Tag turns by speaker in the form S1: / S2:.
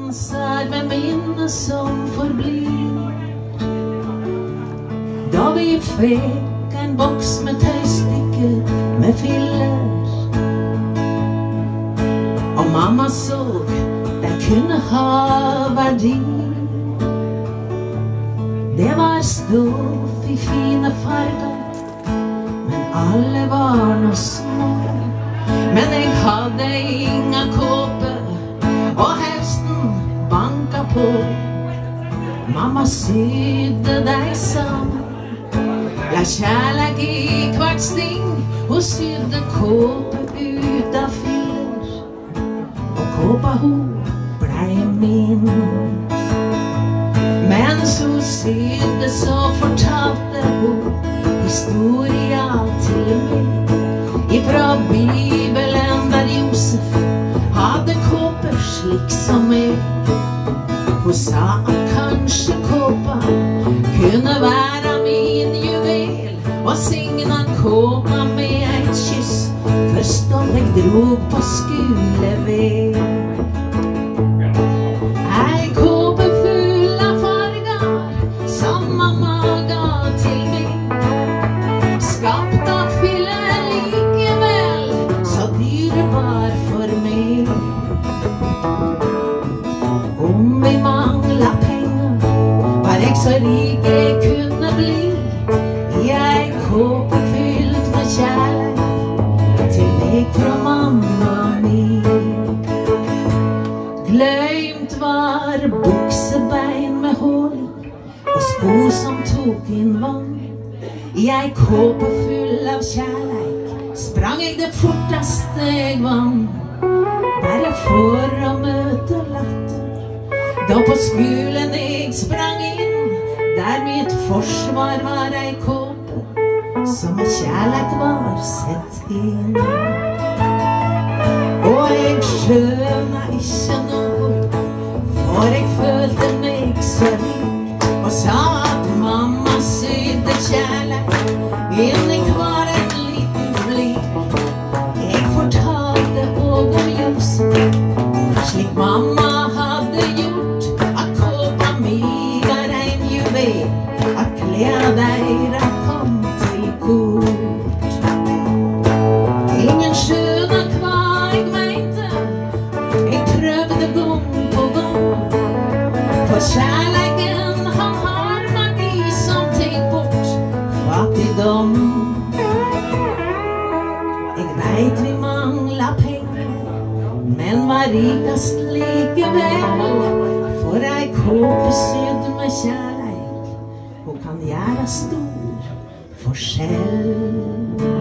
S1: danser med minnet som forblir. Da vi fikk en boks med tøystykker med filler, og mamma så den kunne ha verdi. Det var stoff i fine farger, men alle var nå små. Men jeg hadde ingen kåpe, og høsten banka på. Mamma sydde deg sammen, la kjærleik i hvert sting. Hun sydde kåpe ut av filler, og kåpa hun blei min. Mens hun sydde så fortalte hun historia til meg ifra Bibelen, der Josef hadde kåper slik som meg. Hun sa at kanskje kåpa kunne være min juvel, og signa kåpa med et kyss først da jeg drog på skolevei. Ei kåpe full av farger som mamma ga til meg, skapt av filler likevel, så dyrebar for meg. Om vi mangla penger, var jeg så rik jeg kunne bli, i ei kåpe fylt med kjærleik til meg fra mamma mi. Glemt var buksebein med hull og sko som tok inn vann. I ei kåpe full av kjærleik sprang jeg det forteste jeg vann, bare for å møte latter. Da på skolen jeg sprang inn, der mitt forsvar var ei kåpe som med kjærleik var sett inn. Og jeg skjønna ikke noe, for jeg følte meg så rik, og sa at mamma sydde kjærleik inn i hver en liten flik. Jeg fortalte også om Josef, slik mamma hadde gjort, at kåpa mi var en juvel, at klær deira kom til kort. Ingen skjønner hva jeg mente, jeg prøvde gang på gang, for kjærleiken han har magi som tek bort fattigdom. Jeg vet vi mangla penger, men var rikast likevel, for ei kåpe sydd med kjærleik, hun kan gjøre stor forskjell.